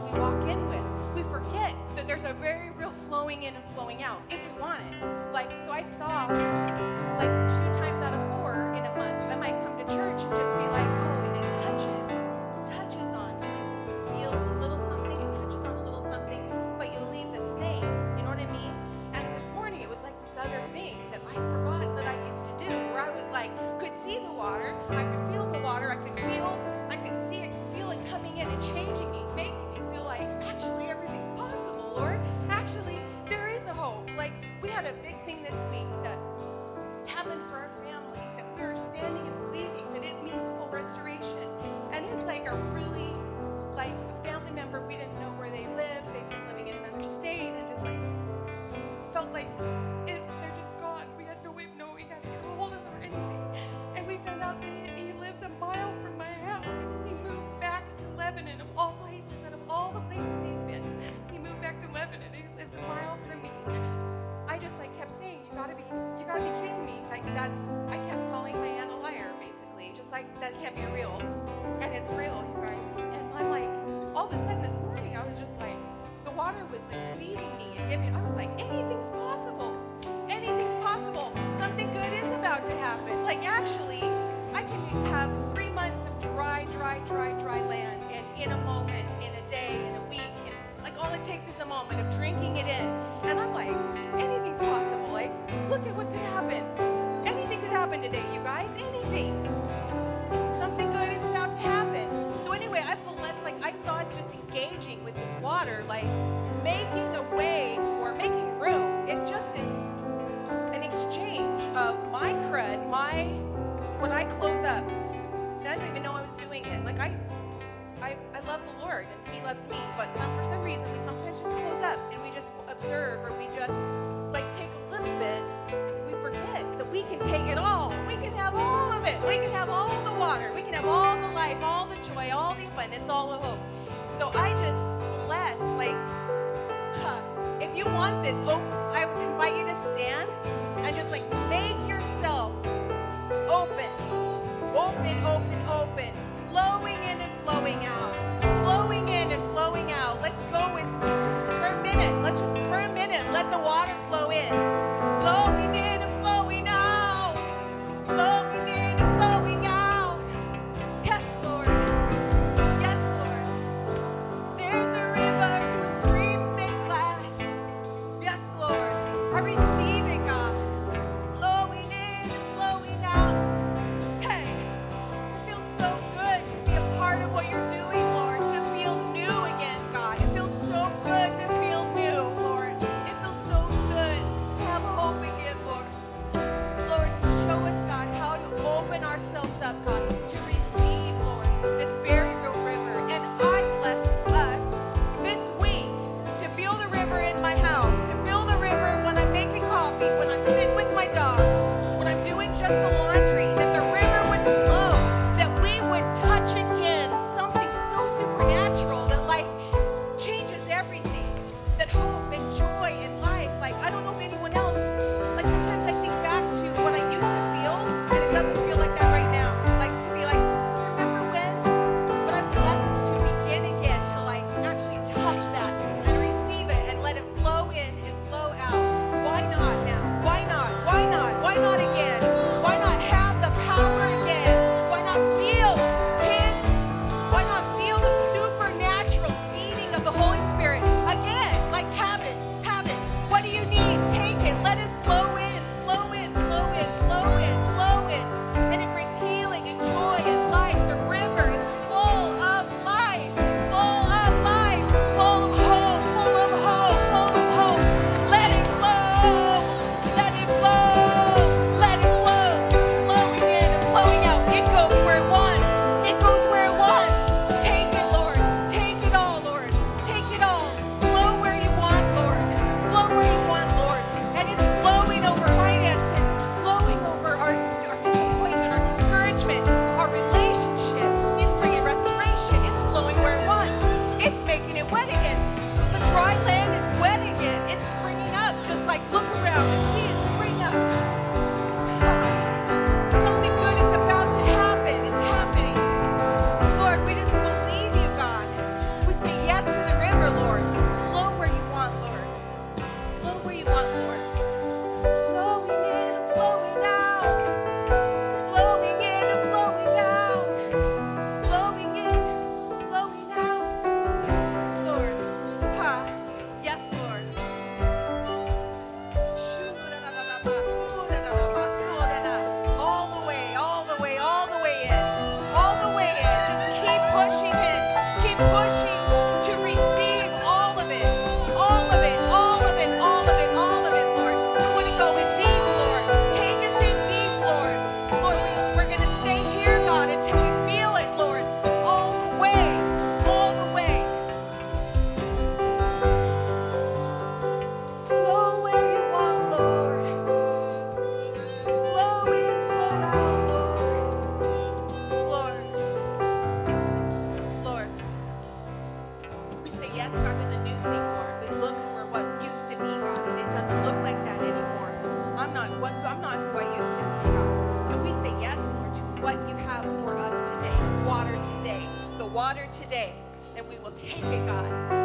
we walk in with. We forget that there's a very real flowing in and flowing out if we want it. Like, so I saw, like 2 times out of 4 in a month, I might come to church and just be like, oh, and it touches on. You feel a little something, it touches on a little something, but you leave the same. You know what I mean? And this morning it was like this other thing that I forgot that I used to do, where I was like, could see the water, I could feel the water, I could see it, feel it coming in and changing me, making me feel like, actually everything's possible, Lord. Actually, there is a hope. Like, we had a big thing this week that happened for our family, that we were standing and believing that it means full restoration. And it's like a really, like a family member, we didn't know where they lived, they've been living in another state, and just like, felt like they're just gone. We had no way of knowing how to get a hold of them or anything. And we found out that he lives a mile from my house. He moved back to Lebanon, of all places, out of all the places he's been. He moved back to Lebanon, and he lives a mile from me. I just like kept saying, you gotta be kidding me. Like I kept calling my aunt a liar, basically. Just like, that can't be real. And it's real, you guys. And I'm like, all of a sudden this morning, I was just like, the water was like feeding me and giving, I was like, anything's possible. Anything's possible. Something good is about to happen. Like, actually, I can have 3 months of dry land, and in a moment, in a day, in a week, and like all it takes is a moment of drinking it in. And I'm like, anything's possible. Like, look at what could happen. Anything could happen today, you guys. Anything. Something good is about to happen. So anyway, I blessed, like I saw us just engaging with this water, like making a way for, making room. It just is an exchange of my crud, when I close up, and I didn't even know I was doing it. Like I love the Lord and He loves me, but for some reason we sometimes just close up and we just observe, or we just like take a little bit. We forget that we can take it all. We can have all of it. We can have all the water. We can have all the life, all the joy, all the abundance, all the hope. So I just bless, like, if you want this, I would invite you to stand and just like make yourself open, flowing in and flowing out, flowing in and flowing out. Let's go with just for a minute. Let's just for a minute let the water flow in, flowing in and flowing out, flowing in and flowing out. Yes, Lord. Yes, Lord. There's a river whose streams make glad. Yes, Lord. I receive it, God. Flowing in and flowing out. Hey, it feels so good to be a part of what you're doing, Lord, to feel new again, God. It feels so good to feel new, Lord. It feels so good to have hope again, Lord. Lord, show us, God, how to open ourselves up, God, to receive, Lord, this very real river. And I bless us this week to feel the river in my house, to feel the river when I'm making coffee, when I'm sitting with my dogs, when I'm doing just the laundry, that the river would flow, that we would touch again something so supernatural that like changes everything, that hope and joy and life. Like, I don't know if anyone else, like sometimes I think back to what I used to feel, and it doesn't feel like that right now. Like to be like, do you remember when? But I bless us to begin again, to like actually touch that and receive it and let it flow in and flow out. Why not now? Why not? Why not? Why not again? Why not have the power again? Why not feel why not feel the supernatural feeding of the Holy Spirit again? Like have it. What do you need? Take it. Let it flow in, flow in, flow in, flow in, flow in. And it brings healing and joy and life. The river is full of life, full of life, full of hope, full of hope, full of hope. Let it flow, let it flow, let it flow, flowing in and flowing out. It goes where it wants. It goes where it wants. Take it, Lord. Take it all, Lord. Take it all. Flow where you want, Lord. Flow where you want, Lord. And it's flowing over finances. It's flowing over our disappointment, our discouragement, our relationships. It's bringing restoration. It's flowing where it wants. It's making it wet again. The dry land is wet again. It's springing up. Just like look around and see it spring up. Something good is about to happen. It's happening. Lord, we just believe you, God. We say yes to the river. today. And we will take it, God.